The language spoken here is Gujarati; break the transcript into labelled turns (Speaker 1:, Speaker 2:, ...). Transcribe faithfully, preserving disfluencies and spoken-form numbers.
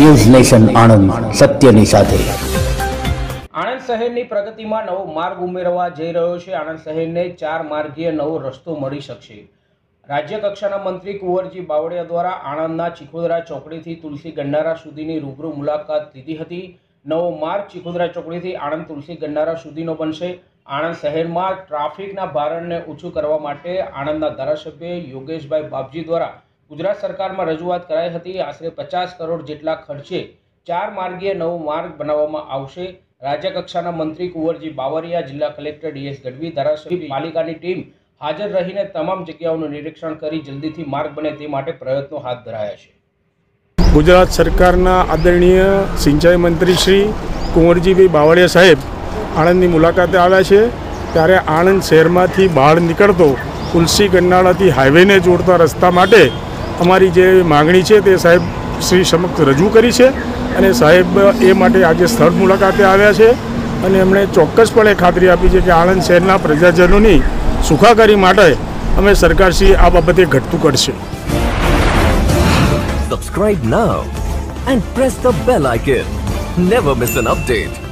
Speaker 1: ન્યૂઝ નેશન આણંદ, સત્યની સાથે।
Speaker 2: આણંદ શહેરની પ્રગતિમાં નવો માર્ગ ઉમેરવા જઈ રહ્યો છે। આણંદ શહેરને ચાર માર્ગીય નવો રસ્તો મળી શકશે। રાજ્ય કક્ષાના મંત્રી કુંવરજી બાવળિયા દ્વારા આણંદના ચીખોદરા ચોકડીથી તુલસી ગંડારા સુધીની રૂબરૂ મુલાકાત લીધી હતી। નવો માર્ગ ચીખોદરા ચોકડીથી આણંદ તુલસી ગંડારા સુધીનો બનશે। આણંદ શહેરમાં ટ્રાફિકના ભારણને ઓછું કરવા માટે આણંદના ધારાસભ્ય યોગેશભાઈ બાપજી દ્વારા ગુજરાત સરકારમાં રજૂઆત કરાઈ હતી। આશરે પચાસ કરોડ જેટલા ખર્ચે ચાર માર્ગીય નવો માર્ગ બનાવવામાં આવશે। રાજ્ય કક્ષાના મંત્રી કુંવરજી બાવળિયા, જિલ્લા કલેક્ટર ડીએસ ગઢવી, ધારાસભ્ય પાલિકાની ટીમ હાજર રહીને તમામ જગ્યાઓનું નિરીક્ષણ કરી જલ્દીથી માર્ગ બને તે માટે પ્રયત્નો હાથ ધરાયા છે।
Speaker 3: ગુજરાત સરકારના આદરણીય સિંચાઈ મંત્રી શ્રી કુંવરજીભાઈ બાવળિયા સાહેબ આણંદની મુલાકાતે આવ્યા છે। ત્યારે આણંદ શહેરમાંથી બહાર નીકળતો તુલસી ગંડાળાથી હાઈવેને જોડતા રસ્તા માટે અમારી જે માગણી છે તે સાહેબ શ્રી સમક્ષ રજૂ કરી છે અને સાહેબ એ માટે આજે સ્થળ મુલાકાતે આવ્યા છે અને એમણે ચોક્કસપણે ખાતરી આપી છે કે આણંદ શહેરના પ્રજાજનોની સુખાકારી માટે અમે સરકારશ્રી આ બાબતે ઘટતું કરશે।
Speaker 4: Subscribe now and press the bell icon. Never miss an update.